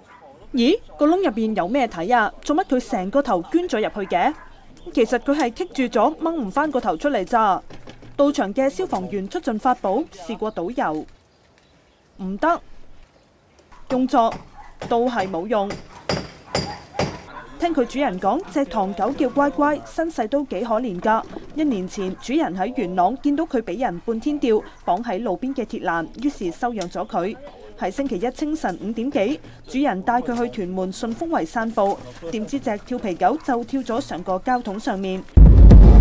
咦，個窿入邊有咩睇啊？做乜佢成個頭捐咗入去嘅？其實佢係棘住咗，掹唔返個頭出嚟咋。到場嘅消防員出盡法寶，試過倒油，唔得，用作都係冇用。聽佢主人講，隻唐狗叫乖乖，身世都幾可憐㗎。1年前，主人喺元朗見到佢俾人半天吊綁喺路邊嘅鐵欄，於是收養咗佢。喺星期一清晨5點幾，主人帶佢去屯門順豐圍散步，點知隻調皮狗就跳咗上個膠桶上面。